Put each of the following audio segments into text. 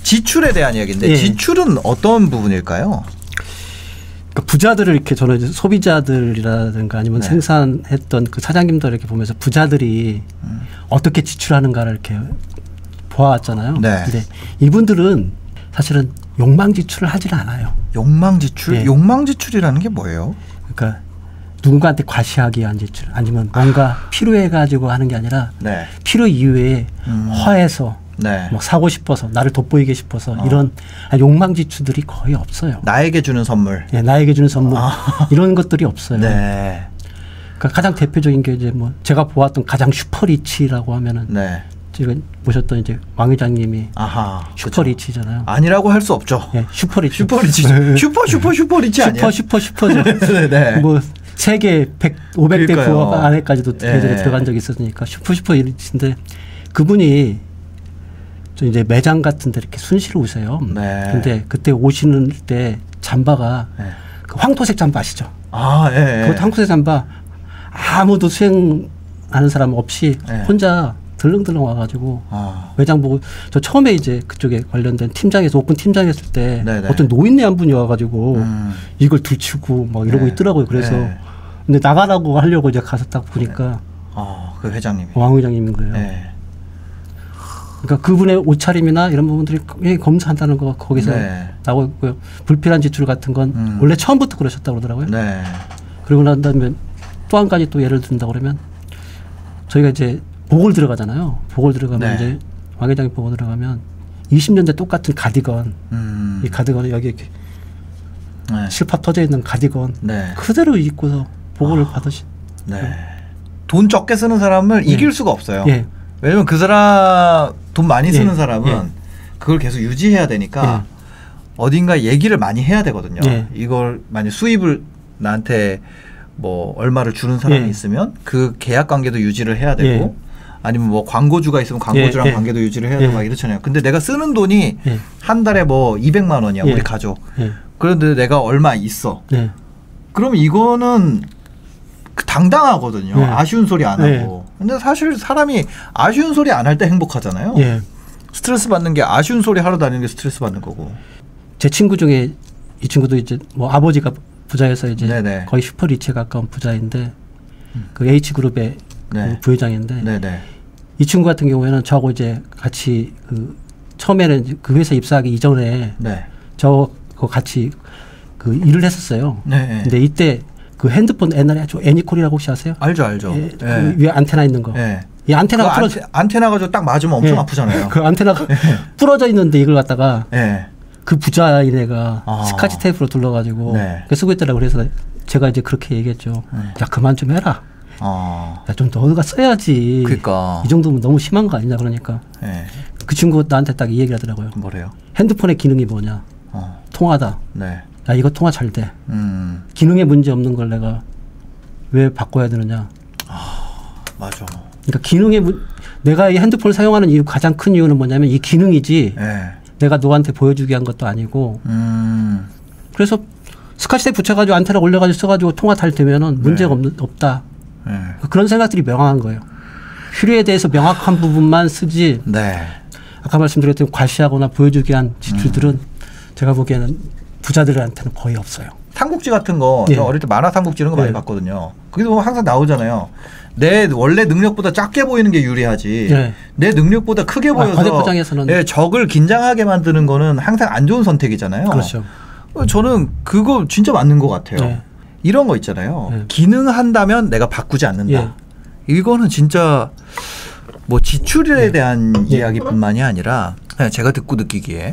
지출에 대한 이야기인데 지출은 어떤 부분일까요? 그러니까 부자들을 이렇게 저는 이제 소비자들이라든가 아니면 생산했던 그 사장님들 이렇게 보면서 부자들이 어떻게 지출하는가를 이렇게 보아왔잖아요. 근데 이분들은 사실은 욕망 지출을 하질 않아요. 욕망 지출? 욕망 지출이라는 게 뭐예요? 그러니까 누군가한테 과시하기 위한 지출 아니면 뭔가 필요해가지고 하는 게 아니라 필요 이외에 허해서 뭐 사고 싶어서 나를 돋보이게 싶어서 이런 욕망 지출들이 거의 없어요. 나에게 주는 선물. 나에게 주는 선물 이런 것들이 없어요. 그러니까 가장 대표적인 게 이제 뭐 제가 보았던 가장 슈퍼리치라고 하면은 제가 모셨던 이제 왕 회장님이 슈퍼리치잖아요. 아니라고 할 수 없죠. 슈퍼리치. 슈퍼리치 아니에요? 슈퍼죠. 뭐 세계 100, 500대 부업 안에까지도 예전에 들어간 적이 있었으니까 슈퍼리치인데 그분이 저 이제 매장 같은 데 이렇게 순시로 오세요. 근데 그때 오시는 때 잠바가 그 황토색 잠바 아시죠? 그 황토색 잠바 아무도 수행하는 사람 없이 혼자 들렁들렁 와가지고 매장 보고 저 처음에 이제 그쪽에 관련된 팀장에서 오픈 팀장했을 때 어떤 노인네 한 분이 와가지고 이걸 들추고 막 이러고 있더라고요. 그래서 근데 나가라고 하려고 이제 가서 딱 보니까 그 회장님이 왕 회장님인 거예요. 그러니까 그분의 옷차림이나 이런 부분들이 검사한다는 거 거기서 나오고 있고요. 불필요한 지출 같은 건 원래 처음부터 그러셨다고 그러더라고요. 그리고 난 다음에 또 한 가지 또 예를 든다 그러면 저희가 이제 복을 들어가잖아요. 복을 들어가면 이제 왕 회장이 복을 들어가면 20년 전 똑같은 가디건 이 가디건을 여기 이렇게 실밥 터져 있는 가디건 그대로 입고서 복을 받으신. 돈 적게 쓰는 사람을 이길 수가 없어요. 왜냐면 그 사람 돈 많이 쓰는 사람은 그걸 계속 유지해야 되니까 어딘가 얘기를 많이 해야 되거든요. 이걸 만약 수입을 나한테 뭐 얼마를 주는 사람이 있으면 그 계약 관계도 유지를 해야 되고 아니면 뭐 광고주가 있으면 광고주랑 관계도 유지를 해야 되고 막 이렇잖아요. 근데 내가 쓰는 돈이 한 달에 뭐 200만 원이야 우리 가족. 그런데 내가 얼마 있어. 그럼 이거는 당당하거든요. 아쉬운 소리 안 하고. 근데 사실 사람이 아쉬운 소리 안 할 때 행복하잖아요. 스트레스 받는 게 아쉬운 소리 하러 다니는 게 스트레스 받는 거고. 제 친구 중에 이 친구도 이제 뭐 아버지가 부자여서 이제 거의 슈퍼리치에 가까운 부자인데 그 H그룹의 그 부회장인데 이 친구 같은 경우에는 저하고 이제 같이 그 처음에는 그 회사 입사하기 이전에 저하고 같이 그 일을 했었어요. 근데 이때 그 핸드폰 옛날에 애니콜이라고 혹시 아세요? 알죠. 그 위에 안테나 있는 거. 이 안테나가 안테나 가지고 딱 맞으면 엄청 아프잖아요. 그 안테나가 부러져 있는데 이걸 갖다가 그 부자인 애가 스카치 테이프로 둘러가지고 쓰고 있더라고. 그래서 제가 이제 그렇게 얘기했죠. 야 그만 좀 해라. 야 좀 너가 써야지. 그러니까. 이 정도면 너무 심한 거 아니냐 그러니까. 그 친구 나한테 딱 이 얘기를 하더라고요. 뭐래요? 핸드폰의 기능이 뭐냐. 통화다. 야 이거 통화 잘 돼. 기능에 문제 없는 걸 내가 왜 바꿔야 되느냐. 맞아. 그러니까 기능에 내가 이 핸드폰을 사용하는 이유 가장 큰 이유는 뭐냐면 이 기능이지. 내가 너한테 보여주기 한 것도 아니고. 그래서 스카치 테이프 붙여가지고 안테나 올려가지고 써가지고 통화 잘 되면은 문제가 없다. 그런 생각들이 명확한 거예요. 필요에 대해서 명확한 부분만 쓰지. 아까 말씀드렸던 과시하거나 보여주기 위한 지출들은 제가 보기에는 부자들한테는 거의 없어요. 삼국지 같은 거 저 어릴 때 만화 삼국지 이런 거 많이 봤거든요. 거기서 보면 항상 나오잖아요. 내 원래 능력보다 작게 보이는 게 유리하지. 내 능력보다 크게 보여서 과대포장에서는 적을 긴장하게 만드는 거는 항상 안 좋은 선택이잖아요. 그렇죠. 저는 그거 진짜 맞는 것 같아요. 이런 거 있잖아요. 기능한다면 내가 바꾸지 않는다. 이거는 진짜 뭐 지출에 대한 이야기뿐만이 아니라 그냥 제가 듣고 느끼기에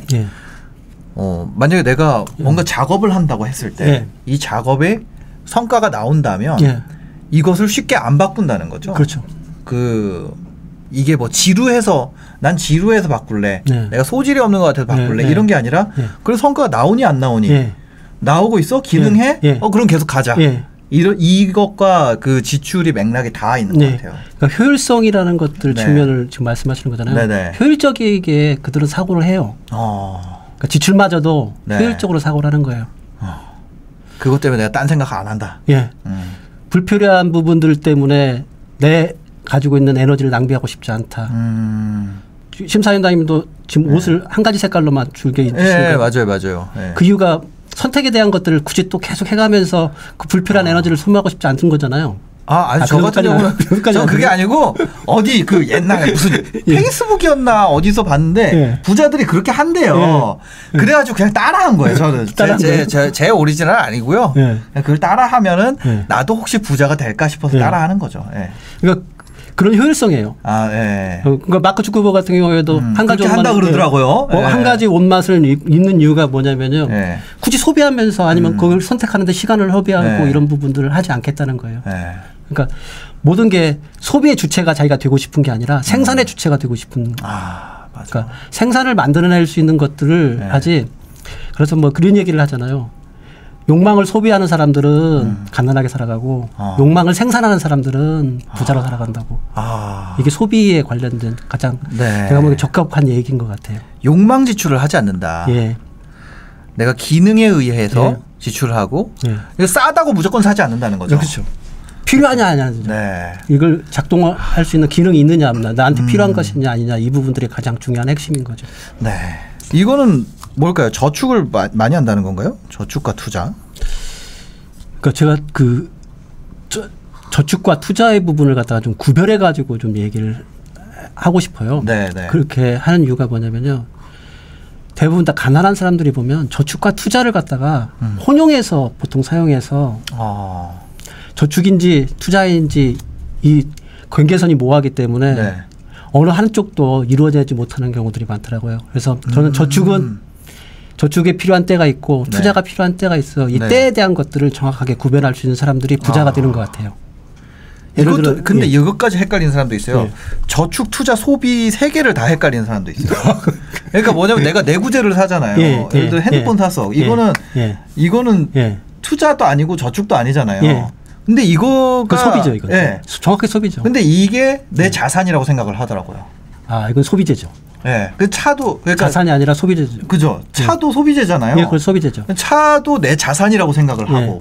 만약에 내가 뭔가 작업을 한다고 했을 때 이 작업에 성과가 나온다면 이것을 쉽게 안 바꾼다는 거죠. 그렇죠. 이게 뭐 지루해서 난 지루해서 바꿀래. 내가 소질이 없는 것 같아서 바꿀래. 이런 게 아니라 그래서 성과가 나오니 안 나오니 나오고 있어? 기능해? 그럼 계속 가자. 이것과 그 지출이 맥락이 다 있는 것 같아요. 그러니까 효율성이라는 것들 측면을 지금 말씀하시는 거잖아요. 효율적이게 그들은 사고를 해요. 그러니까 지출마저도 효율적으로 사고를 하는 거예요. 그것 때문에 내가 딴 생각 안 한다. 불필요한 부분들 때문에 내 가지고 있는 에너지를 낭비하고 싶지 않다. 심사위원장님도 지금 옷을 한 가지 색깔로만 줄게 입으시는 네, 맞아요. 네. 그 이유가 선택에 대한 것들을 굳이 또 계속 해가면서 그 불필요한 에너지를 소모하고 싶지 않은 거잖아요. 아니 저 같은 경우는 저 그게 아니고 어디 그 옛날에 무슨 페이스북이었나 어디서 봤는데 부자들이 그렇게 한대요. 그래가지고 그냥 따라한 거예요. 저는 제 오리지널 아니고요. 그냥 그걸 따라하면은 나도 혹시 부자가 될까 싶어서 따라하는 거죠. 그러니까 그런 효율성이에요. 그러니까 마크 주커버 같은 경우에도 한 가지 옷만 한다 그러더라고요. 한 가지 옷 맛을 입는 이유가 뭐냐면요. 굳이 소비하면서 아니면 그걸 선택하는데 시간을 허비하고 이런 부분들을 하지 않겠다는 거예요. 그러니까 모든 게 소비의 주체가 자기가 되고 싶은 게 아니라 생산의 주체가 되고 싶은. 맞아. 그러니까 생산을 만들어낼 수 있는 것들을 하지. 그래서 뭐 그런 얘기를 하잖아요. 욕망을 소비하는 사람들은 가난하게 살아가고 욕망을 생산하는 사람들은 부자로 살아간다고. 이게 소비에 관련된 가장 제가 보기에 적합한 얘기인 것 같아요. 욕망 지출을 하지 않는다. 내가 기능에 의해서 지출을 하고 싸다고 무조건 사지 않는다는 거죠. 그렇죠. 필요하냐 아니냐죠. 이걸 작동할 수 있는 기능이 있느냐 없느냐, 나한테 필요한 것이냐 아니냐, 이 부분들이 가장 중요한 핵심인 거죠. 이거는 뭘까요? 저축을 많이 한다는 건가요? 저축과 투자? 그러니까 제가 그 저축과 투자의 부분을 갖다가 좀 구별해 가지고 좀 얘기를 하고 싶어요. 그렇게 하는 이유가 뭐냐면요. 대부분 다 가난한 사람들이 보면 저축과 투자를 갖다가 혼용해서 보통 사용해서 저축인지 투자인지 이 경계선이 모호하기 때문에 어느 한쪽도 이루어지지 못하는 경우들이 많더라고요. 그래서 저는 저축에 필요한 때가 있고 투자가 필요한 때가 있어. 이 때에 대한 것들을 정확하게 구별할 수 있는 사람들이 부자가 되는 것 같아요. 예를 들어 근데 이것까지 헷갈리는 사람도 있어요. 저축, 투자, 소비 세 개를 다 헷갈리는 사람도 있어요. 그러니까 뭐냐면 내가 내구재를 사잖아요. 예를 들어 핸드폰 샀어. 이거는 투자도 아니고 저축도 아니잖아요. 근데 이거가 소비죠, 이거. 정확히 소비죠. 근데 이게 내 자산이라고 생각을 하더라고요. 이건 소비재죠. 그 차도 그러니까 자산이 아니라 소비재죠. 그죠. 차도 소비재잖아요. 그건 소비재죠. 차도 내 자산이라고 생각을 하고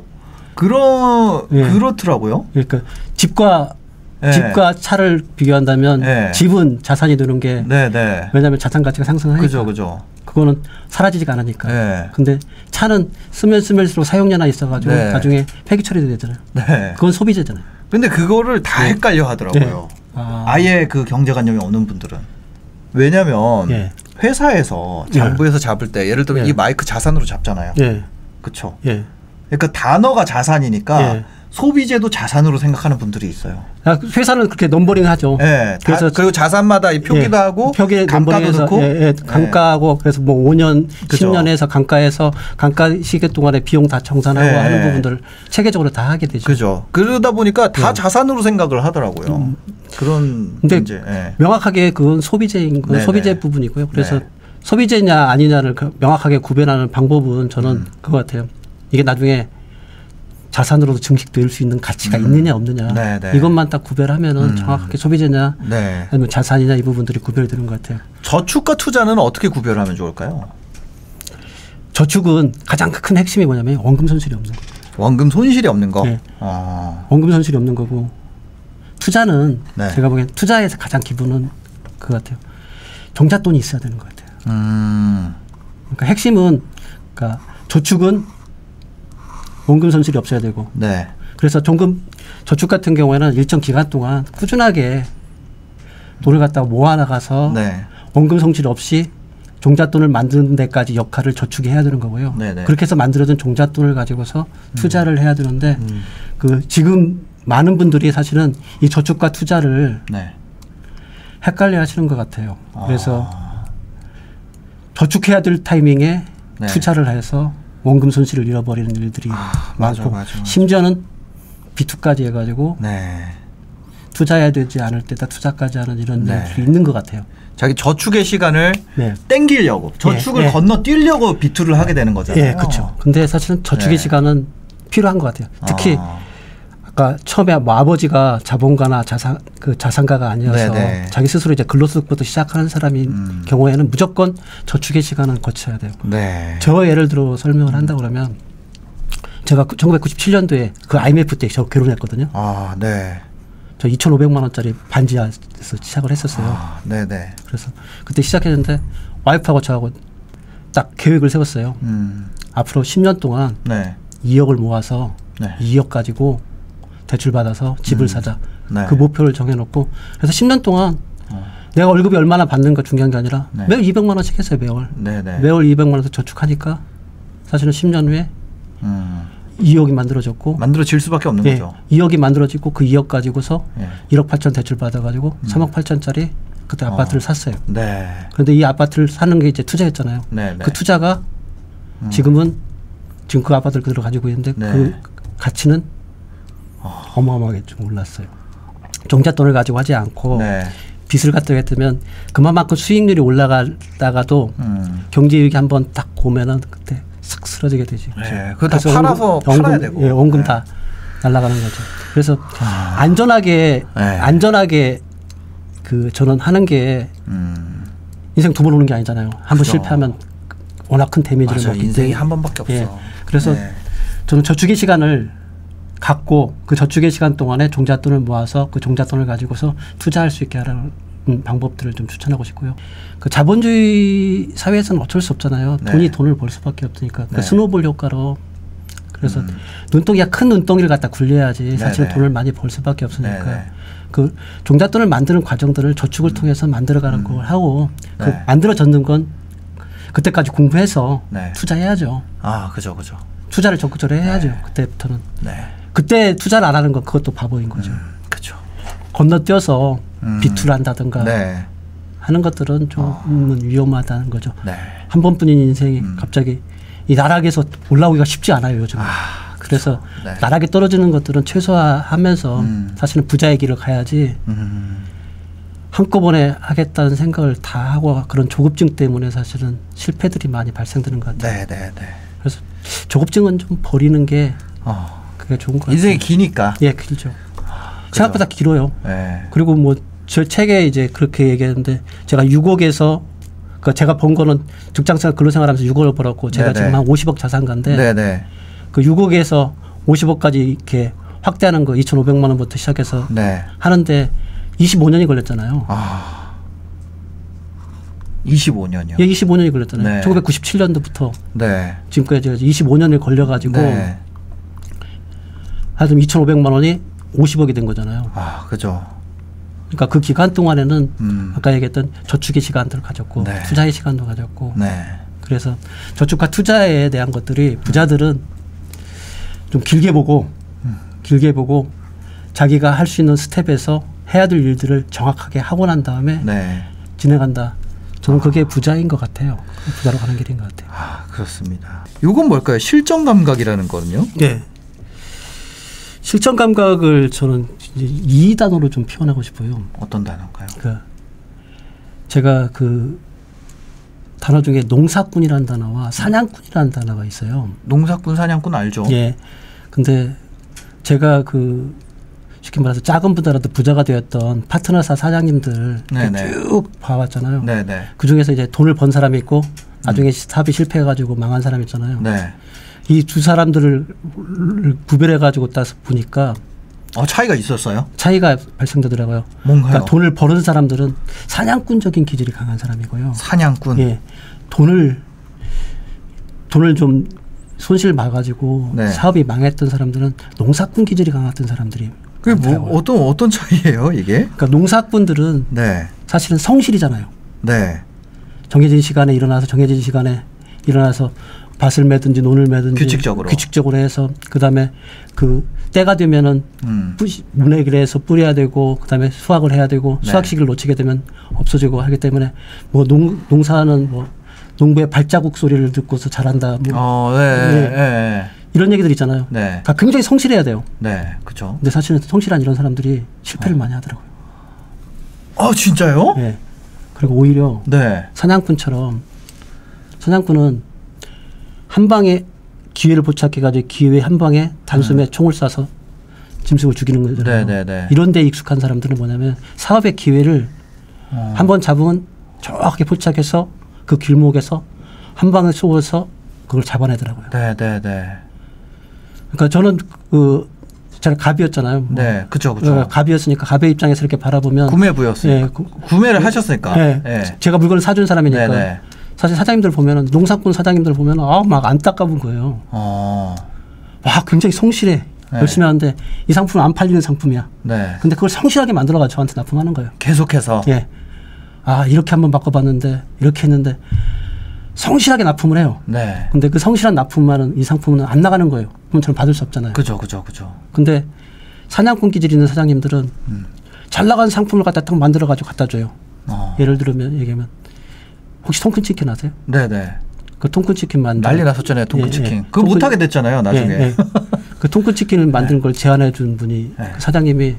그렇더라고요. 그러니까 집과 차를 비교한다면 집은 자산이 되는 게 왜냐하면 자산 가치가 상승하니까. 그죠. 그거는 사라지지가 않으니까. 근데 차는 쓰면 쓸수록 사용료나 있어가지고 나중에 폐기 처리도 되잖아요. 그건 소비재잖아요. 근데 그거를 다 헷갈려 하더라고요. 아예 그 경제관념이 없는 분들은. 왜냐하면 회사에서 장부에서 잡을 때 예를 들면 이 마이크 자산으로 잡잖아요. 그렇죠. 그러니까 단어가 자산이니까 소비재도 자산으로 생각하는 분들이 있어요. 회사는 그렇게 넘버링 하죠. 그래서 그리고 자산마다 이 표기도 하고 표기에 감가도 넣고 감가하고 그래서 뭐 5년, 10년에서 감가해서 감가 시기 동안에 비용 다 정산하고 하는 부분들을 체계적으로 다 하게 되죠. 그죠. 그러다 보니까 다 자산으로 생각을 하더라고요. 그런 근데 문제. 명확하게 그건 소비재인 건 소비재 부분이고요. 그래서 소비재냐 아니냐를 명확하게 구별하는 방법은 저는 그거 같아요. 이게 나중에 자산으로도 증식될 수 있는 가치가 있느냐 없느냐 이것만 딱 구별하면은 정확하게 소비재냐 아니면 자산이냐 이 부분들이 구별이 되는 것 같아요. 저축과 투자는 어떻게 구별하면 좋을까요? 저축은 가장 큰 핵심이 뭐냐면 원금 손실이 없는 거예요. 원금 손실이 없는 거? 원금 손실이 없는 거고 투자는 제가 보기엔 투자에서 가장 기본은 그거 같아요. 종잣돈이 있어야 되는 것 같아요. 그러니까 핵심은 그러니까 저축은 원금 손실이 없어야 되고 그래서 저축 같은 경우에는 일정 기간 동안 꾸준하게 돈을 갖다가 모아나가서 원금 손실 없이 종잣돈을 만드는 데까지 역할을 저축이 해야 되는 거고요. 그렇게 해서 만들어진 종잣돈을 가지고서 투자를 해야 되는데 그 지금 많은 분들이 사실은 이 저축과 투자를 헷갈려 하시는 것 같아요. 그래서 저축해야 될 타이밍에 투자를 해서 원금 손실을 잃어버리는 일들이 많고 맞아. 심지어는 비투까지 해가지고 투자해야 되지 않을 때다 투자까지 하는 이런 일들이 있는 것 같아요. 자기 저축의 시간을 땡기려고 저축을 건너뛰려고 비투를 하게 되는 거잖아요. 그렇죠. 근데 사실은 저축의 시간은 필요한 것 같아요. 특히 아까 처음에 뭐 아버지가 자본가나 자산가가 아니어서 자기 스스로 이제 근로소득부터 시작하는 사람인 경우에는 무조건 저축의 시간은 거쳐야 돼요. 저 예를 들어 설명을 한다 그러면 제가 1997년도에 그 IMF 때 저 결혼했거든요. 저 2,500만 원짜리 반지하에서 시작을 했었어요. 네네. 그래서 그때 시작했는데 와이프하고 저하고 딱 계획을 세웠어요. 앞으로 10년 동안 네. 2억을 모아서 네. 2억 가지고 대출 받아서 집을 사자. 네. 그 목표를 정해놓고 그래서 10년 동안 내가 월급이 얼마나 받는 거 중요한 게 아니라 네. 매월 200만 원씩 했어요. 매월. 네네. 매월 200만 원에서 저축하니까 사실은 10년 후에 2억이 만들어졌고 만들어질 수밖에 없는 거죠. 2억이 만들어지고 그 2억 가지고서 1억 8천 대출 받아가지고 3억 8천짜리 그때 아파트를 샀어요. 네. 그런데 이 아파트를 사는 게 이제 투자였잖아요. 네네. 그 투자가 지금 그 아파트를 그대로 가지고 있는데 네. 그 가치는 어마어마하게 좀 올랐어요. 종잣돈을 가지고 하지 않고 네. 빚을 갖다 했으면 그만큼 수익률이 올라가다가도 경제위기 한번 딱 오면은 그때 싹 쓰러지게 되지. 네. 그거 다 팔아서 팔아야 되고. 예, 원금 네. 다 날아가는 거죠. 그래서 안전하게 그 저는 하는 게 인생 두 번 오는 게 아니잖아요. 한 번 실패하면 워낙 큰 데미지를 먹기 때문에. 인생이 한 번밖에 없어. 예. 그래서 네. 저는 저축의 시간을 갖고 그 저축의 시간 동안에 종잣돈을 모아서 그 종잣돈을 가지고서 투자할 수 있게 하라는 방법들을 좀 추천하고 싶고요. 그 자본주의 사회에서는 어쩔 수 없잖아요. 네. 돈이 돈을 벌 수밖에 없으니까. 네. 그 스노우볼 효과로 그래서 눈덩이가 큰 눈덩이를 갖다 굴려야지 사실 돈을 많이 벌 수밖에 없으니까. 네네. 그 종잣돈을 만드는 과정들을 저축을 통해서 만들어가는 걸 하고 네. 그 만들어졌는 건 그때까지 공부해서 네. 투자해야죠. 그죠. 투자를 적극적으로 해야죠. 네. 그때부터는. 네. 그때 투자를 안 하는 건 그것도 바보인 거죠. 그렇죠. 건너뛰어서 비투를 한다든가 네. 하는 것들은 좀 위험하다는 거죠. 네. 한 번뿐인 인생이 갑자기 이 나락에서 올라오기가 쉽지 않아요. 요즘은. 그래서 네. 나락에 떨어지는 것들은 최소화하면서 사실은 부자의 길을 가야지 한꺼번에 하겠다는 생각을 다 하고 그런 조급증 때문에 사실은 실패들이 많이 발생되는 것 같아요. 네. 그래서 조급증은 좀 버리는 게 그게 좋은 것 같아요. 인생이 기니까. 예, 길죠. 생각보다 길어요. 네. 그리고 뭐 저 책에 이제 그렇게 얘기했는데 제가 6억에서 그러니까 제가 번 거는 직장생활 근로생활하면서 6억을 벌었고 제가 네네. 지금 한 50억 자산가인데 네네. 그 6억에서 50억까지 이렇게 확대하는 거 2,500만 원부터 시작해서 네. 하는데 25년이 걸렸잖아요. 25년이요? 예, 25년이 걸렸잖아요. 네. 1997년도부터 네. 지금까지 25년이 걸려가지고 네. 하여튼 2,500만 원이 50억이 된 거잖아요. 그죠. 그러니까 그 기간 동안에는 아까 얘기했던 저축의 시간들을 가졌고 네. 투자의 시간도 가졌고 네. 그래서 저축과 투자에 대한 것들이 부자들은 좀 길게 보고 자기가 할 수 있는 스텝에서 해야 될 일들을 정확하게 하고 난 다음에 네. 진행한다. 저는 그게 부자인 것 같아요. 부자로 가는 길인 것 같아요. 그렇습니다. 이건 뭘까요? 실전 감각이라는 거는요? 네. 실전 감각을 저는 이 단어로 좀 표현하고 싶어요. 어떤 단어인가요? 제가 그 단어 중에 농사꾼이라는 단어와 사냥꾼이라는 단어가 있어요. 농사꾼, 사냥꾼 알죠? 예. 근데 제가 그 쉽게 말해서 작은 부자라도 부자가 되었던 파트너사 사장님들 쭉 봐왔잖아요. 네네. 그 중에서 이제 돈을 번 사람이 있고 나중에 사업이 실패해가지고 망한 사람 있잖아요. 네. 이 두 사람들을 구별해가지고 따서 보니까 차이가 있었어요? 차이가 발생되더라고요. 뭔가요? 그러니까 돈을 버는 사람들은 사냥꾼적인 기질이 강한 사람이고요. 사냥꾼. 예. 돈을 좀 손실 봐가지고 네. 사업이 망했던 사람들은 농사꾼 기질이 강했던 사람들이. 그게 뭐 어떤 차이예요, 이게? 그러니까 농사꾼들은 네. 사실은 성실이잖아요. 네. 정해진 시간에 일어나서 밭을 매든지 논을 매든지 규칙적으로 해서 그다음에 그 때가 되면은 문해기를 해서 뿌려야 되고 그다음에 수확을 해야 되고 네. 수확 시기를 놓치게 되면 없어지고 하기 때문에 뭐 농사는 뭐 농부의 발자국 소리를 듣고서 잘한다. 네. 이런 얘기들 있잖아요. 네. 다 굉장히 성실해야 돼요. 네, 그렇죠. 근데 사실은 성실한 이런 사람들이 실패를 많이 하더라고요. 진짜요? 네. 그리고 오히려 네. 사냥꾼은 한 방에 기회를 포착해가지고 기회 한 방에 단숨에 총을 쏴서 짐승을 죽이는 거잖아요. 네네네. 이런 데 익숙한 사람들은 뭐냐면 사업의 기회를 한 번 잡으면 정확하게 포착해서 그 길목에서 한 방에 쏘아서 그걸 잡아내더라고요. 네네네. 그러니까 저는 제가 갑이었잖아요. 뭐. 네, 그렇죠, 그렇죠. 갑이었으니까 갑의 입장에서 이렇게 바라보면 구매부였으니까. 구매를 하셨으니까. 네. 제가 물건을 사준 사람이니까. 네네. 사실 사장님들 보면은 농사꾼 사장님들 보면 막 안타까운 거예요. 와 굉장히 성실해. 네. 열심히 하는데 이 상품은 안 팔리는 상품이야. 네. 근데 그걸 성실하게 만들어가지고 저한테 납품하는 거예요. 계속해서. 예. 이렇게 한번 바꿔봤는데 이렇게 했는데 성실하게 납품을 해요. 네. 근데 그 성실한 납품만은 이 상품은 안 나가는 거예요. 그럼 저는 받을 수 없잖아요. 그죠. 근데 사냥꾼 기질 있는 사장님들은 잘 나가는 상품을 갖다 딱 만들어가지고 갖다 줘요. 예를 들면 얘기하면 혹시 통큰치킨 아세요? 네네. 그 통큰치킨 난리 났었잖아요. 통큰치킨. 그거 못하게 됐잖아요. 나중에. 그 통큰치킨을 만든 걸 제안해 준 분이 그 사장님이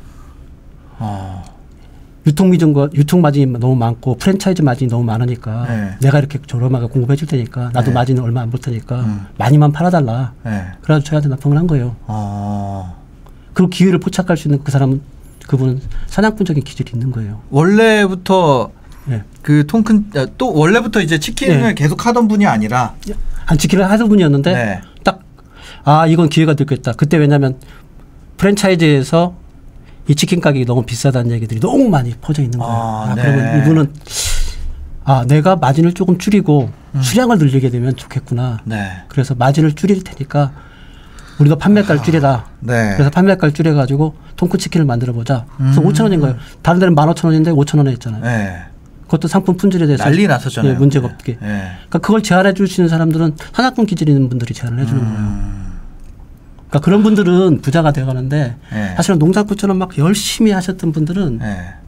유통 마진이 너무 많고 프랜차이즈 마진이 너무 많으니까 내가 이렇게 저렴하게 공급해 줄 테니까 나도 마진은 얼마 안 볼 테니까 많이만 팔아달라. 그래서 저희한테 납품을 한 거예요. 그리고 기회를 포착할 수 있는 그분은 사냥꾼적인 기질이 있는 거예요. 원래부터 그 또 원래부터 이제 치킨을 계속 하던 분이 아니라 치킨을 하던 분이었는데 딱 이건 기회가 됐겠다. 그때 왜냐하면 프랜차이즈에서 이 치킨 가격이 너무 비싸다는 얘기들이 너무 많이 퍼져 있는 거예요. 그러면 이분은 내가 마진을 조금 줄이고 수량을 늘리게 되면 좋겠구나. 그래서 마진을 줄일 테니까 우리가 판매가를 줄여라. 그래서 판매가를 줄여가지고 통큰치킨을 만들어보자. 그래서 5,000원인 거예요. 다른 데는 15,000원인데 5,000원에 했잖아요. 그것도 상품 품질에 대해서 난리 났었잖아요. 문제가 없게. 그러니까 그걸 제안해 줄 수 있는 사람들은 사냥꾼 기질 있는 분들이 제안을 해 주는 거예요. 그러니까 그런 분들은 부자가 되어가는데 사실은 농사꾼처럼 막 열심히 하셨던 분들은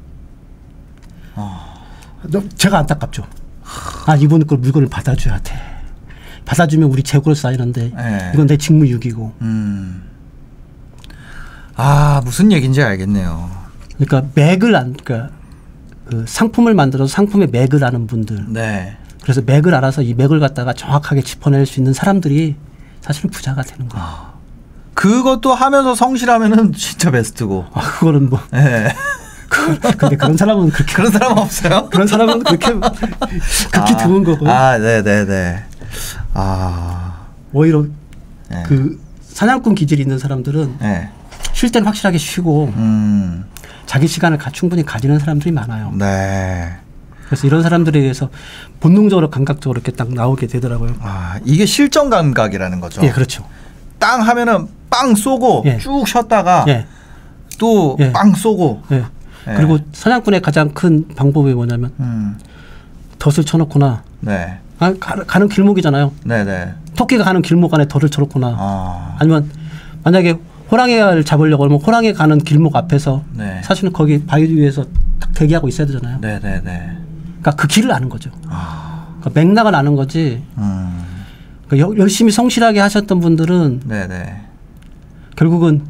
제가 안타깝죠. 이분 그 물건을 받아줘야 돼. 받아주면 우리 재고를 쌓이는데 이건 내 직무유기고. 무슨 얘기인지 알겠네요. 그러니까 그러니까 그 상품을 만들어서 상품의 맥을 아는 분들. 그래서 맥을 알아서 이 맥을 갖다가 정확하게 짚어낼 수 있는 사람들이 사실은 부자가 되는 거예요. 그것도 하면서 성실하면은 진짜 베스트고. 그거는 뭐. 근데 그런 사람은 그렇게. 그런 사람은 없어요? 그런 사람은 그렇게 극히 드문 거고. 네네네. 오히려 그 사냥꾼 기질이 있는 사람들은 쉴 때는 확실하게 쉬고 자기 시간을 충분히 가지는 사람들이 많아요. 그래서 이런 사람들에 의해서 본능적으로 감각적으로 이렇게 딱 나오게 되더라고요. 이게 실전 감각이라는 거죠. 그렇죠. 땅 하면은 빵 쏘고 쭉 쉬었다가 또 빵 쏘고. 그리고 사냥꾼의 가장 큰 방법이 뭐냐면 덫을 쳐놓거나 가는 길목이잖아요. 토끼가 가는 길목 안에 덫을 쳐놓거나 아니면 만약에 호랑이를 잡으려고 하면 호랑이 가는 길목 앞에서 사실은 거기 바위 위에서 딱 대기하고 있어야 되잖아요. 그러니까 그 길을 아는 거죠. 그러니까 맥락을 아는 거지. 그러니까 열심히 성실하게 하셨던 분들은 결국은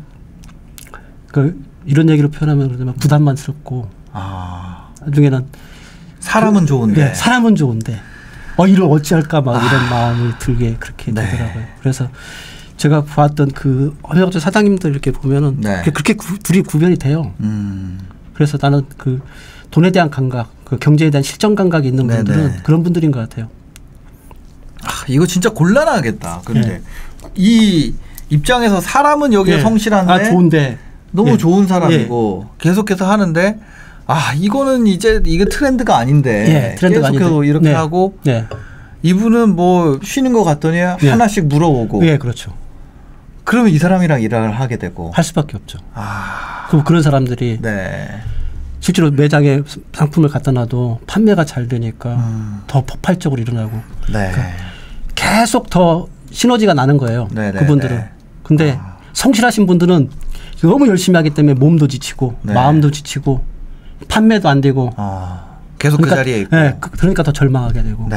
이런 얘기로 표현하면 그러면 부담만스럽고 나중에는 사람은 좋은데 사람은 좋은데 이를 어찌할까 막 이런 마음이 들게 그렇게 되더라고요. 그래서 제가 봤던 그 협력업체 사장님들 이렇게 보면은 그렇게 둘이 구별이 돼요. 그래서 나는 그 돈에 대한 감각, 그 경제에 대한 실전 감각이 있는 분들은 그런 분들인 것 같아요. 이거 진짜 곤란하겠다. 근데 이 입장에서 사람은 여기에 성실한데 좋은데 너무 좋은 사람이고 계속해서 하는데 이거는 이제 이게 트렌드가 아닌데 트렌드가 계속해서 이렇게 하고 이분은 뭐 쉬는 것 같더니 하나씩 물어오고 그렇죠. 그러면 이 사람이랑 일을 하게 되고 할 수밖에 없죠. 그런 사람들이 실제로 매장에 상품을 갖다 놔도 판매가 잘 되니까 더 폭발적으로 일어나고 그러니까 계속 더 시너지가 나는 거예요. 그분들은. 근데 성실하신 분들은 너무 열심히 하기 때문에 몸도 지치고 마음도 지치고 판매도 안 되고 계속 그 자리에 있고 그러니까 더 절망하게 되고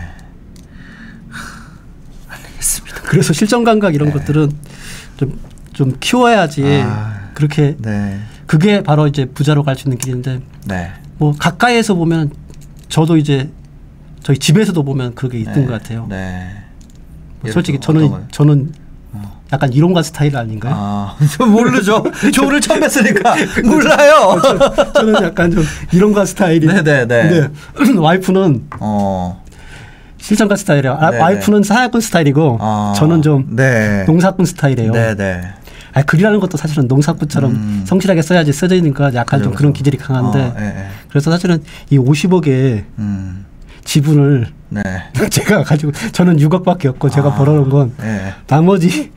알겠습니다. 그래서 실전 감각 이런 것들은 좀 키워야지 그렇게 그게 바로 이제 부자로 갈 수 있는 길인데 뭐 가까이에서 보면 저도 이제 저희 집에서도 보면 그게 있던 것 같아요. 뭐 솔직히 저는 약간 이론가 스타일 아닌가요? 저 모르죠. 저 오늘 처음 뵀으니까 몰라요. 저는 약간 좀 이론가 스타일이. 근데 와이프는 실전가 스타일이에요. 와이프는 사냥꾼 스타일이고 저는 좀 농사꾼 스타일이에요. 아니, 글이라는 것도 사실은 농사꾼처럼 성실하게 써야지 써져 있으니까 약간 좀 그런 기질이 강한데 그래서 사실은 이 50억의 지분을 네. 제가 가지고 저는 6억밖에 없고 제가 벌어놓은 건 나머지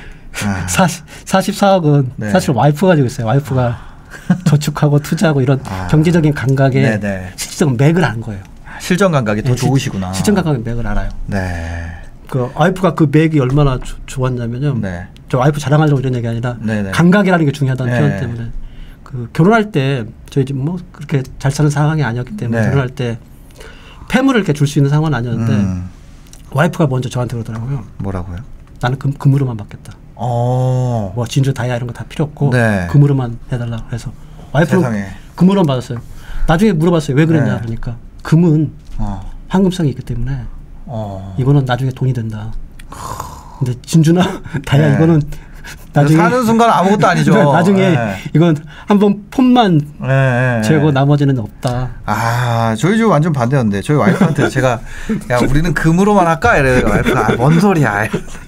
44억은 네. 사실 와이프가 가지고 있어요. 와이프가 저축하고 투자하고 이런 경제적인 감각에 실질적인 맥을 아는 거예요. 실전 감각이 더 좋으시구나. 실전 감각의 맥을 알아요. 네. 그 와이프가 그 맥이 얼마나 좋았냐면요. 네. 저 와이프 자랑하려고 이런 얘기 아니라 네네. 감각이라는 게 중요하다는 표현 때문에 그 결혼할 때 저희 집 뭐 그렇게 잘 사는 상황이 아니었기 때문에 네. 결혼할 때 폐물을 이렇게 줄 수 있는 상황은 아니었는데 와이프가 먼저 저한테 그러더라고요. 뭐라고요? 나는 금으로만 받겠다. 뭐 진주 다이아 이런 거 다 필요 없고 네. 금으로만 해달라고 해서 와이프는 금으로만 받았어요. 나중에 물어봤어요. 왜 그랬냐 그러니까 금은 황금성이 있기 때문에 이거는 나중에 돈이 된다. 근데 진주나 다이아 네. 이거는 나중에 사는 순간 아무것도 아니죠. 나중에 네. 이건 한번 폰만 재고 나머지는 없다. 아 저희 집 완전 반대였는데 저희 와이프한테 제가 야 우리는 금으로만 할까 이래 와이프가 뭔 소리야.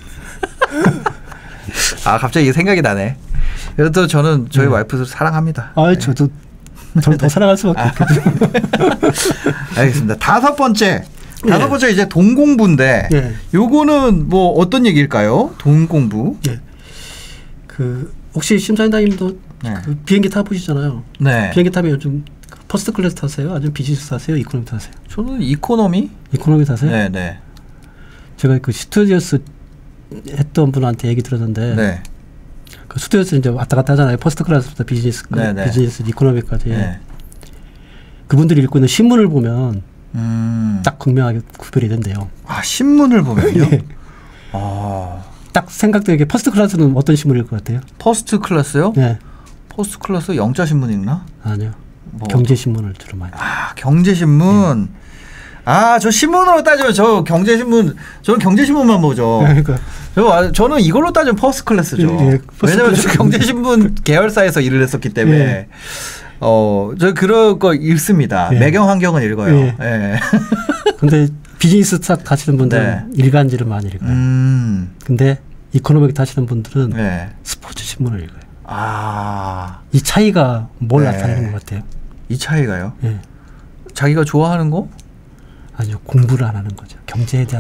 아 갑자기 생각이 나네. 그래도 저는 저희 와이프를 사랑합니다. 아 네. 저도 더 사랑할 수밖에 없겠죠. 알겠습니다. 다섯 번째 이제 돈 공부인데 요거는 뭐 어떤 얘기일까요? 돈 공부. 그 혹시 심사위원님도 그 비행기 타보시잖아요. 네. 비행기 타면 요즘 퍼스트 클래스 타세요? 아니면 비즈니스 타세요? 이코노미 타세요? 저는 이코노미 타세요? 네. 제가 그 스튜디오스 했던 분한테 얘기 들었는데 그 스튜디오스 이제 왔다 갔다 하잖아요. 퍼스트 클래스부터 비즈니스, 비즈니스, 이코노미까지. 그분들이 읽고 있는 신문을 보면 딱 극명하게 구별이 된대요. 아 신문을 보면요? 네. 딱 생각되게 퍼스트 클래스는 어떤 신문일 것 같아요? 퍼스트 클래스요? 네. 퍼스트 클래스 영자 신문 읽나? 아니요. 뭐 경제 신문을 주로 많이. 아 경제 신문. 저 신문으로 따지면 저는 경제 신문만 보죠. 그러니까. 저는 이걸로 따지면 퍼스트 클래스죠. 왜냐면 저 경제 신문 계열사에서 일을 했었기 때문에. 저 그런 거 읽습니다. 매경 환경은 읽어요. 근데 비즈니스 타시는 분들은 일간지를 많이 읽어요. 근데 이코노믹 타시는 분들은 스포츠 신문을 읽어요. 이 차이가 뭘 나타내는 것 같아요? 이 차이가요? 자기가 좋아하는 거? 아니요. 공부를 안 하는 거죠. 경제에 대한.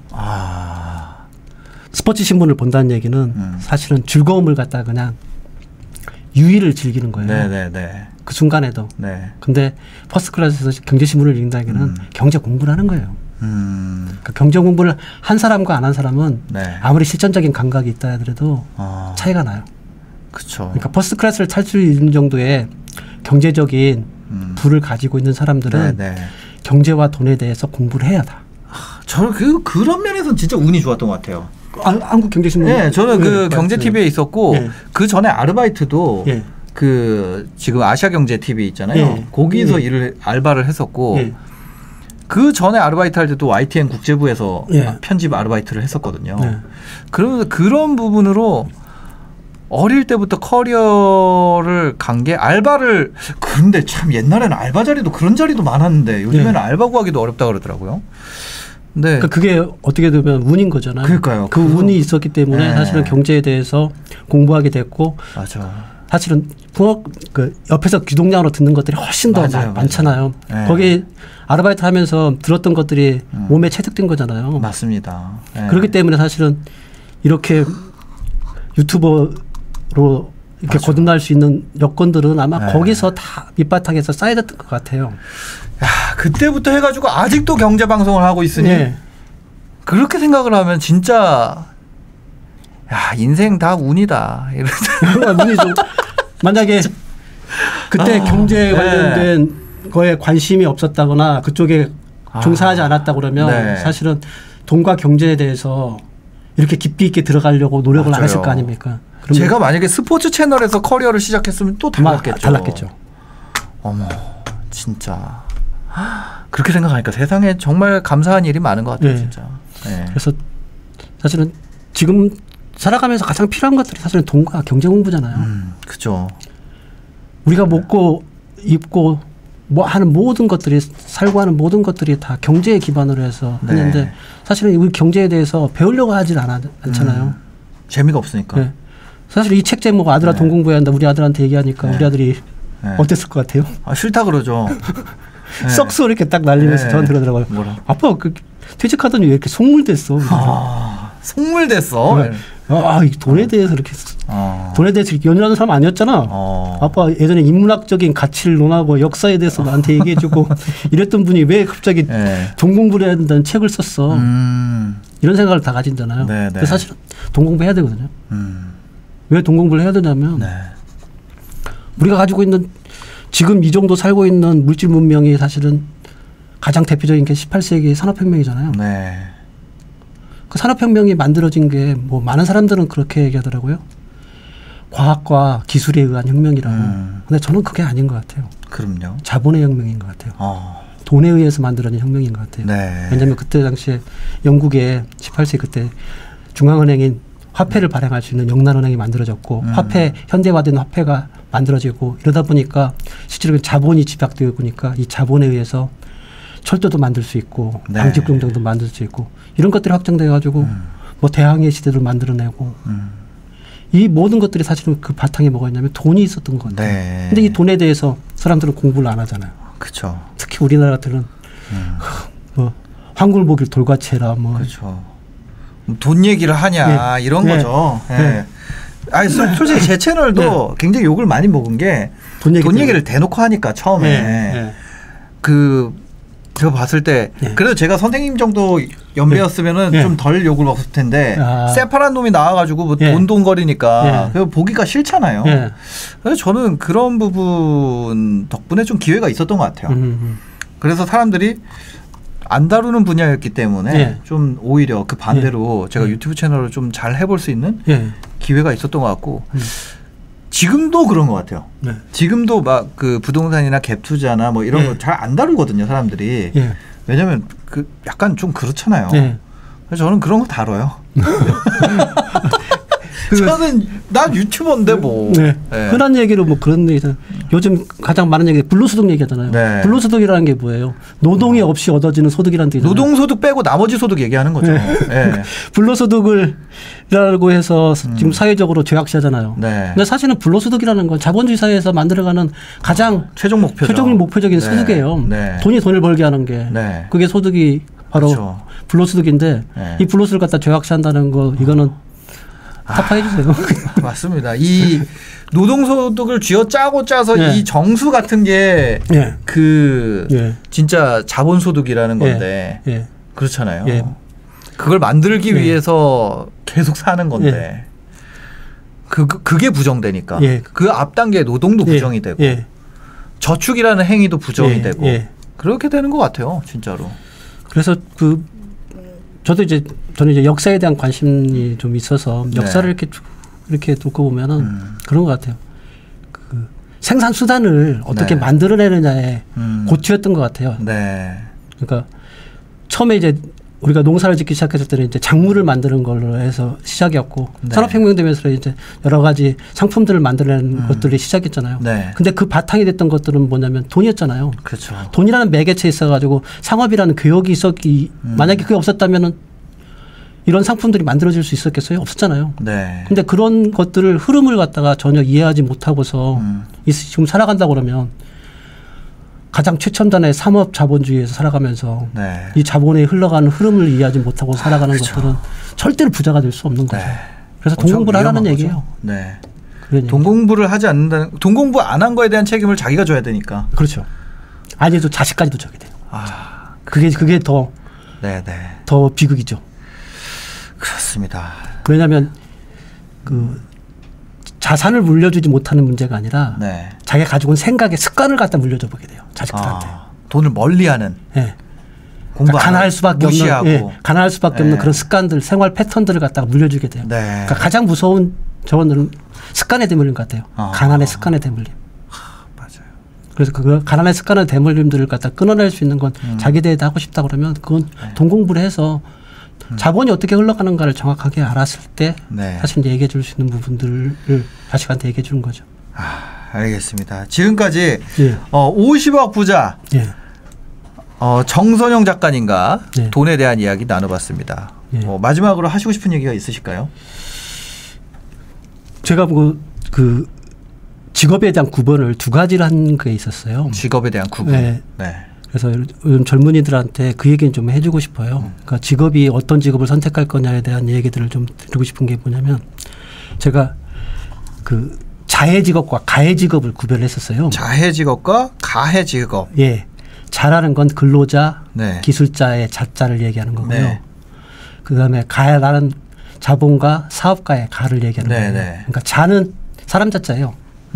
스포츠 신문을 본다는 얘기는 사실은 즐거움을 갖다 그냥 유의를 즐기는 거예요. 네네네. 그 순간에도. 네. 근데 퍼스트 클래스에서 경제 신문을 읽는다는 얘기는 경제 공부를 하는 거예요. 그러니까 경제 공부를 한 사람과 안 한 사람은 아무리 실전적인 감각이 있다 하더라도 차이가 나요. 그렇죠. 그러니까 퍼스트 클래스를 탈 수 있는 정도의 경제적인 부를 가지고 있는 사람들은 경제와 돈에 대해서 공부를 해야 다. 저는 그런 면에서는 진짜 운이 좋았던 것 같아요. 한국 경제신문. 네, 저는 그 경제 TV에 있었고 그 전에 아르바이트도 그 지금 아시아경제 TV 있잖아요. 거기서 알바를 했었고 그 전에 아르바이트 할 때도 YTN 국제부에서 편집 아르바이트를 했었거든요. 그러면서 그런 부분으로 어릴 때부터 커리어를 간 게 알바를 근데 참 옛날에는 알바 자리도 그런 자리도 많았는데 요즘에는 알바 구하기도 어렵다 그러더라고요. 네. 그러니까 그게 어떻게 되면 운인 거잖아요. 그러니까요. 그 운이 있었기 때문에 사실은 경제에 대해서 공부하게 됐고 사실은 그 옆에서 귀동냥으로 듣는 것들이 훨씬 더 많잖아요. 거기 아르바이트 하면서 들었던 것들이 몸에 체득된 거잖아요. 맞습니다. 그렇기 때문에 사실은 이렇게 유튜버로 이렇게 거듭날 수 있는 여건들은 아마 거기서 다 밑바탕에서 쌓여졌던 것 같아요. 야, 그때부터 해가지고 아직도 경제 방송을 하고 있으니 그렇게 생각을 하면 진짜 야 인생 다 운이다. 운이죠. 만약에 그때 경제 관련된 거에 관심이 없었다거나 그쪽에 종사하지 않았다 그러면 사실은 돈과 경제에 대해서 이렇게 깊이 있게 들어가려고 노력을 안 했을 거 아닙니까? 제가 만약에 스포츠 채널에서 커리어를 시작했으면 또 달랐겠죠. 어머 진짜 그렇게 생각하니까 세상에 정말 감사한 일이 많은 것 같아요. 진짜. 그래서 사실은 지금 살아가면서 가장 필요한 것들이 사실은 돈과 경제 공부잖아요. 그죠. 우리가 먹고 입고 뭐 하는 모든 것들이 살고 하는 모든 것들이 다 경제에 기반으로 해서 하는데 사실은 우리 경제에 대해서 배우려고 하질 않잖아요. 재미가 없으니까. 사실 이 책 제목 아들아 돈 공부해야 한다. 우리 아들한테 얘기하니까 우리 아들이 어땠을 것 같아요? 싫다 그러죠. 썩소 이렇게 딱 날리면서 저한테 그러더라고요. 뭐라? 아빠 퇴직하더니 왜 이렇게 속물됐어? 속물됐어? 이 돈에 대해서 이렇게 돈에 대해서 이렇게 연연하는 사람 아니었잖아. 아빠 예전에 인문학적인 가치를 논하고 역사에 대해서 나한테 얘기해주고 이랬던 분이 왜 갑자기 돈 공부를 해야 된다는 책을 썼어. 이런 생각을 다 가진잖아요. 근데 사실은 돈 공부해야 되거든요. 왜 돈 공부를 해야 되냐면 우리가 가지고 있는 지금 이 정도 살고 있는 물질 문명이 사실은 가장 대표적인 게 18세기 산업혁명이잖아요. 그 산업혁명이 만들어진 게 뭐 많은 사람들은 그렇게 얘기하더라고요. 과학과 기술에 의한 혁명이라고. 근데 저는 그게 아닌 것 같아요. 그럼요. 자본의 혁명인 것 같아요. 돈에 의해서 만들어진 혁명인 것 같아요. 왜냐하면 그때 당시에 영국에 18세기 그때 중앙은행인 화폐를 발행할 수 있는 영란은행이 만들어졌고 현대화된 화폐가 만들어지고 이러다 보니까 실제로 자본이 집약되어 보니까 이 자본에 의해서 철도도 만들 수 있고 방직공장도 만들 수 있고 이런 것들이 확장돼 가지고 뭐 대항해 시대를 만들어내고 이 모든 것들이 사실은 그 바탕에 뭐가 있냐면 돈이 있었던 것 같아요. 근데 이 돈에 대해서 사람들은 공부를 안 하잖아요. 그렇죠. 특히 우리나라들은 뭐 황굴 보길 돌과체라 뭐 돈 얘기를 하냐 이런 거죠. 아니 솔직히 제 채널도 굉장히 욕을 많이 먹은 게 돈 얘기를 대놓고 하니까 처음에 제가 봤을 때 그래도 제가 선생님 정도 연배였으면은 좀 덜 욕을 먹었을 텐데 새파란 놈이 나와가지고 뭐 돈돈거리니까 보기가 싫잖아요. 그래서 저는 그런 부분 덕분에 좀 기회가 있었던 것 같아요. 그래서 사람들이 안 다루는 분야였기 때문에 좀 오히려 그 반대로 제가 유튜브 채널을 좀 잘 해볼 수 있는 기회가 있었던 것 같고 지금도 그런 것 같아요. 지금도 막 그 부동산이나 갭 투자나 뭐 이런 거 잘 안 다루거든요, 사람들이. 왜냐면 그 약간 좀 그렇잖아요. 그래서 저는 그런 거 다뤄요. 저는 난 유튜버인데 뭐. 흔한 얘기로 뭐 그런 얘기잖아요. 요즘 가장 많은 얘기 불로소득 얘기하잖아요. 불로소득이라는 게 뭐예요? 노동이 없이 얻어지는 소득이라는 뜻이잖아요. 노동소득 빼고 나머지 소득 얘기하는 거죠. 불로소득을라고 해서 지금 사회적으로 죄악시하잖아요. 근데 사실은 불로소득이라는 건 자본주의 사회에서 만들어가는 가장 최종 목표적인 소득이에요. 돈이 돈을 벌게 하는 게 그게 소득이 바로 불로소득인데 이 불로소득을 갖다 죄악시한다는 거 이거는 타파해 주세요. 맞습니다. 이 노동소득을 쥐어짜고 짜서 이 정수 같은 게 진짜 자본소득이라는 건데 그렇잖아요. 그걸 만들기 위해서 계속 사는 건데 그게 부정되니까 그 앞 단계 노동도 부정이 되고 저축이라는 행위도 부정이 되고 그렇게 되는 것 같아요, 진짜로. 그래서 저는 이제 역사에 대한 관심이 좀 있어서 역사를 이렇게 듣고 보면은 그런 것 같아요. 그 생산 수단을 어떻게 만들어내느냐에 고투였던 것 같아요. 그러니까 처음에 이제 우리가 농사를 짓기 시작했을 때는 이제 작물을 만드는 걸로 해서 시작이었고 산업혁명 되면서 이제 여러 가지 상품들을 만들어내는 것들이 시작했잖아요. 근데 그 바탕이 됐던 것들은 뭐냐면 돈이었잖아요. 돈이라는 매개체에 있어가지고 상업이라는 교역이 만약에 그게 없었다면은 이런 상품들이 만들어질 수 있었겠어요? 없었잖아요. 근데 그런 것들을 흐름을 갖다가 전혀 이해하지 못하고서 지금 살아간다 그러면 가장 최첨단의 산업 자본주의에서 살아가면서 이 자본에 흘러가는 흐름을 이해하지 못하고 살아가는 것들은 절대로 부자가 될 수 없는 거죠. 그래서 돈 공부를 하라는 얘기예요. 돈 공부를 하지 않는다는, 돈 공부 안 한 거에 대한 책임을 자기가 져야 되니까. 그렇죠. 아니도 자식까지도 져야 돼요. 그게 더 비극이죠. 그렇습니다. 왜냐하면 그 자산을 물려주지 못하는 문제가 아니라 자기가 가지고 온 생각의 습관을 갖다 물려줘 보게 돼요. 자식들한테. 돈을 멀리하는. 공부 가난할 수밖에 없는 그런 습관들, 생활 패턴들을 갖다가 물려주게 돼요. 그러니까 가장 무서운 저거는 습관에 대물림 같아요. 가난의 습관에 대물림. 맞아요. 그래서 그 가난의 습관의 대물림들을 갖다 끊어낼 수 있는 건 자기 대에다 하고 싶다 그러면 그건 돈 공부를 해서 자본이 어떻게 흘러가는가를 정확하게 알았을 때 사실 이제 얘기해 줄 수 있는 부분들을 자식한테 얘기해 주는 거죠. 알겠습니다. 지금까지 50억 부자 정선영 작가님과 돈에 대한 이야기 나눠봤습니다. 마지막으로 하시고 싶은 얘기가 있으실까요? 제가 그 직업에 대한 구분을 두 가지를 한 게 있었어요. 직업에 대한 구분. 네. 네. 그래서 요즘 젊은이들한테 그 얘기는 좀 해주고 싶어요. 그러니까 직업이 어떤 직업을 선택할 거냐에 대한 얘기들을 좀 드리고 싶은 게 뭐냐면 제가 그 자해 직업과 가해 직업을 구별했었어요. 자해 직업과 가해 직업. 예. 자라는 건 근로자, 네. 기술자의 자자를 얘기하는 거고요. 네. 그다음에 가해라는 자본가, 사업가의 가를 얘기하는 네, 거예요. 네. 그러니까 자는 사람 자자예요.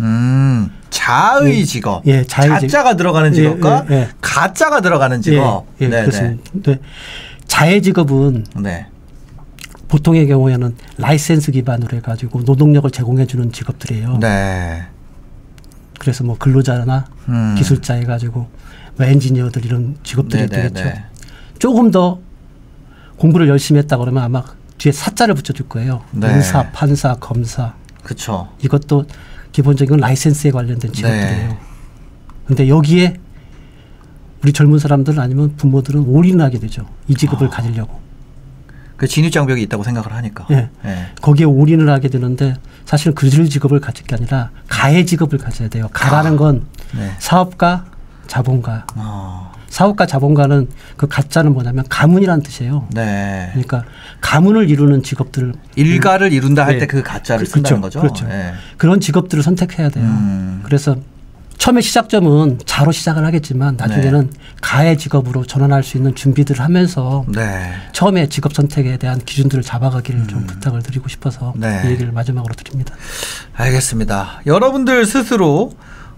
자의 직업. 예, 자자가 들어가는 직업과 예, 예. 가자가 들어가는 직업. 예, 예, 그렇습니다. 네. 자의 직업은 네. 보통의 경우에는 라이센스 기반으로 해가지고 노동력을 제공해 주는 직업들이에요. 네. 그래서 뭐 근로자나 기술자 해가지고 뭐 엔지니어들 이런 직업들이 되겠죠. 네. 조금 더 공부를 열심히 했다 그러면 아마 뒤에 사자를 붙여줄 거예요. 네. 의사, 판사, 검사. 그렇죠. 이것도 기본적인 라이센스에 관련된 직업들이에요. 그런데 네. 여기에 우리 젊은 사람들 아니면 부모들은 올인을 하게 되죠. 이 직업을 가지려고. 그 진입장벽이 있다고 생각을 하니까. 네. 네. 거기에 올인을 하게 되는데 사실은 그 직업을 가질 게 아니라 가의 직업을 가져야 돼요. 가라는 건 네. 사업가, 자본가. 사업가, 자본가는 그 가자는 뭐냐면 가문이라는 뜻이에요. 네. 그러니까 가문을 이루는 직업들. 일가를 이룬다 할 때 그 가자를 쓴다는 거죠. 그렇죠. 네. 그런 직업들을 선택해야 돼요. 그래서 처음에 시작점은 자로 시작을 하겠지만 나중에는 네. 가의 직업으로 전환할 수 있는 준비들을 하면서 네. 처음에 직업 선택에 대한 기준들을 잡아가기를 좀 부탁을 드리고 싶어서 네. 이 얘기를 마지막으로 드립니다. 알겠습니다. 여러분들 스스로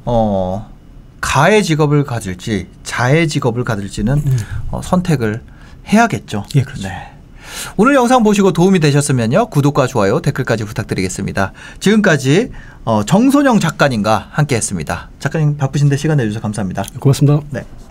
가의 직업을 가질지 자의 직업을 가질지는 선택을 해야겠죠. 예, 그렇죠. 네. 오늘 영상 보시고 도움이 되셨으면요. 구독과 좋아요, 댓글까지 부탁드리겠습니다. 지금까지 정선영 작가님과 함께했습니다. 작가님 바쁘신데 시간 내주셔서 감사합니다. 고맙습니다. 네.